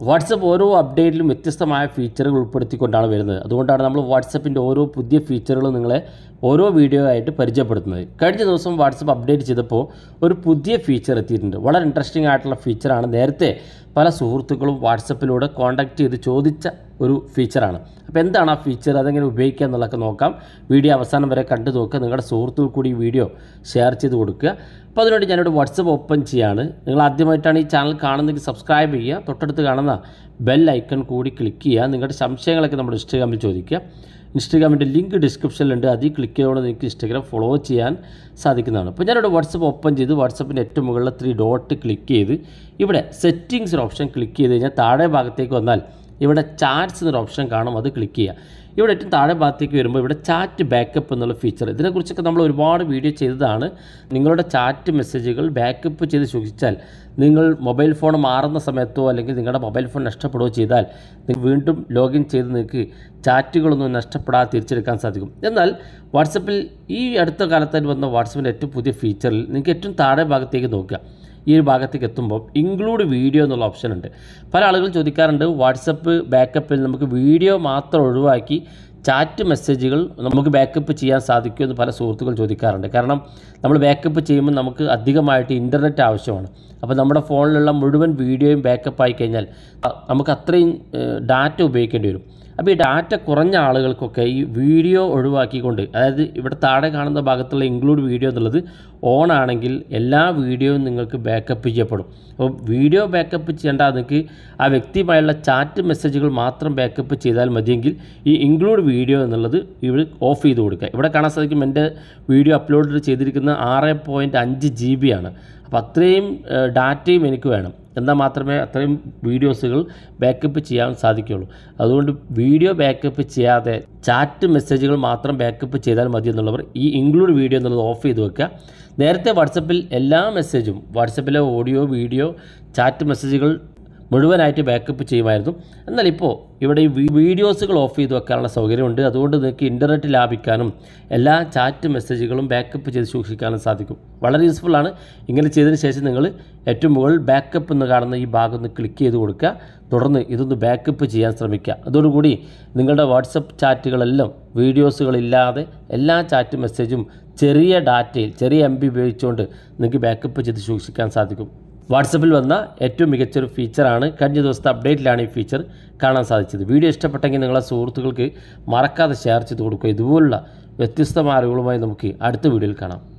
WhatsApp ഓരോ അപ്ഡേറ്റിലും വ്യത്യസ്തമായ ഫീച്ചറുകൾ ഉൾപ്പെടുത്തിക്കൊണ്ടാണ് വരുന്നത്. അതുകൊണ്ടാണ് നമ്മൾ വാട്സപ്പിൻ്റെ ഓരോ പുതിയ ഫീച്ചറുകളും നിങ്ങളെ ഓരോ വീഡിയോ ആയിട്ട് പരിചയപ്പെടുത്തുന്നത്. കഴിഞ്ഞ ദിവസം വാട്സപ്പ് അപ്ഡേറ്റ് ചെയ്തപ്പോൾ ഒരു പുതിയ ഫീച്ചർ എത്തിയിട്ടുണ്ട്. വളരെ ഇൻട്രസ്റ്റിംഗ് ആയിട്ടുള്ള ഫീച്ചറാണ്. നേരത്തെ പല സുഹൃത്തുക്കളും വാട്സപ്പിലൂടെ കോൺടാക്റ്റ് ചെയ്ത് ചോദിച്ച ഒരു ഫീച്ചറാണ്. അപ്പോൾ എന്താണ് ആ ഫീച്ചർ, അതെങ്ങനെ ഉപയോഗിക്കുക എന്നുള്ളതൊക്കെ നോക്കാം. വീഡിയോ അവസാനം വരെ കണ്ടു നോക്കുക. നിങ്ങളുടെ സുഹൃത്തുക്കൾ കൂടി ഈ വീഡിയോ ഷെയർ ചെയ്ത് കൊടുക്കുക. അപ്പോൾ അതിനുവേണ്ടി ഞാനിവിടെ വാട്സപ്പ് ഓപ്പൺ ചെയ്യാണ്. നിങ്ങൾ ആദ്യമായിട്ടാണ് ഈ ചാനൽ കാണുന്നതെങ്കിൽ സബ്സ്ക്രൈബ് ചെയ്യുക. തൊട്ടടുത്ത് കാണുന്ന ബെൽ ഐക്കൺ കൂടി ക്ലിക്ക് ചെയ്യുക. നിങ്ങളുടെ സംശയങ്ങളൊക്കെ നമ്മുടെ ഇൻസ്റ്റാഗ്രാമിൽ ചോദിക്കുക. ഇൻസ്റ്റാഗ്രാമിൻ്റെ ലിങ്ക് ഡിസ്ക്രിപ്ഷനിലുണ്ട്. അതിൽ ക്ലിക്ക് ചെയ്തുകൊണ്ട് നിങ്ങൾക്ക് ഇൻസ്റ്റാഗ്രാം ഫോളോ ചെയ്യാൻ സാധിക്കുന്നതാണ്. അപ്പോൾ ഞാനിവിടെ വാട്സപ്പ് ഓപ്പൺ ചെയ്ത് വാട്സപ്പിൻ്റെ ഏറ്റവും മുകളിൽ 3 ഡോട്ട് ക്ലിക്ക് ചെയ്ത് ഇവിടെ സെറ്റിങ്സ് ഒരു ഓപ്ഷൻ ക്ലിക്ക് ചെയ്ത് കഴിഞ്ഞാൽ താഴെ ഭാഗത്തേക്ക് വന്നാൽ ഇവിടെ ചാറ്റ്സ് എന്നൊരു ഓപ്ഷൻ കാണും. അത് ക്ലിക്ക് ചെയ്യുക. ഇവിടെ ഏറ്റവും താഴെ ഭാഗത്തേക്ക് വരുമ്പോൾ ഇവിടെ ചാറ്റ് ബാക്കപ്പ് എന്നുള്ള ഫീച്ചർ, ഇതിനെക്കുറിച്ചൊക്കെ നമ്മൾ ഒരുപാട് വീഡിയോ ചെയ്തതാണ്. നിങ്ങളുടെ ചാറ്റ് മെസ്സേജുകൾ ബാക്കപ്പ് ചെയ്ത് സൂക്ഷിച്ചാൽ നിങ്ങൾ മൊബൈൽ ഫോൺ മാറുന്ന സമയത്തോ അല്ലെങ്കിൽ നിങ്ങളുടെ മൊബൈൽ ഫോൺ നഷ്ടപ്പെടുകയോ ചെയ്താൽ വീണ്ടും ലോഗിൻ ചെയ്ത് നിങ്ങൾക്ക് ചാറ്റുകളൊന്നും നഷ്ടപ്പെടാതെ തിരിച്ചെടുക്കാൻ സാധിക്കും. എന്നാൽ വാട്സപ്പിൽ ഈ അടുത്ത കാലത്തായിട്ട് വന്ന വാട്സപ്പിൻ്റെ ഏറ്റവും പുതിയ ഫീച്ചറിൽ നിങ്ങൾക്ക് ഏറ്റവും താഴെ ഭാഗത്തേക്ക് നോക്കുക. ഈ ഒരു ഭാഗത്തേക്ക് എത്തുമ്പോൾ ഇൻക്ലൂഡ് വീഡിയോ എന്നുള്ള ഓപ്ഷൻ ഉണ്ട്. പല ആളുകൾ ചോദിക്കാറുണ്ട്, വാട്സപ്പ് ബാക്കപ്പിൽ നമുക്ക് വീഡിയോ മാത്രം ഒഴിവാക്കി ചാറ്റ് മെസ്സേജുകൾ നമുക്ക് ബാക്കപ്പ് ചെയ്യാൻ സാധിക്കുമെന്ന് പല സുഹൃത്തുക്കൾ ചോദിക്കാറുണ്ട്. കാരണം നമ്മൾ ബാക്കപ്പ് ചെയ്യുമ്പോൾ നമുക്ക് അധികമായിട്ട് ഇൻ്റർനെറ്റ് ആവശ്യമാണ്. അപ്പോൾ നമ്മുടെ ഫോണിലുള്ള മുഴുവൻ വീഡിയോയും ബാക്കപ്പായി കഴിഞ്ഞാൽ നമുക്ക് അത്രയും ഡാറ്റ ഉപയോഗിക്കേണ്ടി വരും. അപ്പോൾ ഈ ഡാറ്റ കുറഞ്ഞ ആളുകൾക്കൊക്കെ ഈ വീഡിയോ ഒഴിവാക്കിക്കൊണ്ട്, അതായത് ഇവിടെ താഴെ കാണുന്ന ഭാഗത്തുള്ള ഇൻക്ലൂഡ് വീഡിയോ എന്നുള്ളത് ഓൺ ആണെങ്കിൽ എല്ലാ വീഡിയോയും നിങ്ങൾക്ക് ബാക്കപ്പ് ചെയ്യപ്പെടും. അപ്പോൾ വീഡിയോ ബാക്കപ്പ് ചെയ്യേണ്ട നിങ്ങൾക്ക് ആ വ്യക്തിയുമായുള്ള ചാറ്റ് മെസ്സേജുകൾ മാത്രം ബാക്കപ്പ് ചെയ്താൽ മതിയെങ്കിൽ ഈ ഇൻക്ലൂഡ് വീഡിയോ എന്നുള്ളത് ഇവിടെ ഓഫ് ചെയ്ത് കൊടുക്കുക. ഇവിടെ കാണാൻ സാധിക്കും എൻ്റെ വീഡിയോ അപ്ലോഡ് ചെയ്തിരിക്കുന്ന 6.5 GB ആണ്. അപ്പോൾ അത്രയും ഡാറ്റയും എനിക്ക് വേണം. എന്നാൽ മാത്രമേ അത്രയും വീഡിയോസുകൾ ബാക്കപ്പ് ചെയ്യാൻ സാധിക്കുകയുള്ളൂ. അതുകൊണ്ട് വീഡിയോ ബാക്കപ്പ് ചെയ്യാതെ ചാറ്റ് മെസ്സേജുകൾ മാത്രം ബാക്കപ്പ് ചെയ്താൽ മതി എന്നുള്ളവർ ഈ ഇൻക്ലൂഡ് വീഡിയോ എന്നുള്ളത് ഓഫ് ചെയ്ത് വെക്കുക. നേരത്തെ വാട്സപ്പിൽ എല്ലാ മെസ്സേജും, വാട്സപ്പിലെ ഓഡിയോ, വീഡിയോ, ചാറ്റ് മെസ്സേജുകൾ മുഴുവനായിട്ട് ബാക്കപ്പ് ചെയ്യുമായിരുന്നു. എന്നാൽ ഇപ്പോൾ ഇവിടെ ഈ വീഡിയോസുകൾ ഓഫ് ചെയ്ത് വെക്കാനുള്ള സൗകര്യമുണ്ട്. അതുകൊണ്ട് നിങ്ങൾക്ക് ഇൻ്റർനെറ്റ് ലാഭിക്കാനും എല്ലാ ചാറ്റ് മെസ്സേജുകളും ബാക്കപ്പ് ചെയ്ത് സൂക്ഷിക്കാനും സാധിക്കും. വളരെ യൂസ്ഫുള്ളാണ്. ഇങ്ങനെ ചെയ്തതിന് ശേഷം നിങ്ങൾ ഏറ്റവും മുകളിൽ ബാക്കപ്പ് എന്ന് കാണുന്ന ഈ ഭാഗം ഒന്ന് ക്ലിക്ക് ചെയ്ത് കൊടുക്കുക. തുടർന്ന് ഇതൊന്ന് ബാക്കപ്പ് ചെയ്യാൻ ശ്രമിക്കുക. അതോടുകൂടി നിങ്ങളുടെ വാട്സപ്പ് ചാറ്റുകളെല്ലാം വീഡിയോസുകളില്ലാതെ എല്ലാ ചാറ്റ് മെസ്സേജും ചെറിയ ഡാറ്റയിൽ, ചെറിയ MB ഉപയോഗിച്ചുകൊണ്ട് നിങ്ങൾക്ക് ബാക്കപ്പ് ചെയ്ത് സൂക്ഷിക്കാൻ സാധിക്കും. വാട്സപ്പിൽ വന്ന ഏറ്റവും മികച്ചൊരു ഫീച്ചറാണ്. കഴിഞ്ഞ ദിവസത്തെ അപ്ഡേറ്റിലാണ് ഈ ഫീച്ചർ കാണാൻ സാധിച്ചത്. വീഡിയോ ഇഷ്ടപ്പെട്ടെങ്കിൽ നിങ്ങളെ സുഹൃത്തുക്കൾക്ക് മറക്കാതെ ഷെയർ ചെയ്ത് കൊടുക്കുക. ഇതുപോലുള്ള വ്യത്യസ്തമായ അറിവുകളുമായി നമുക്ക് അടുത്ത വീഡിയോയിൽ കാണാം.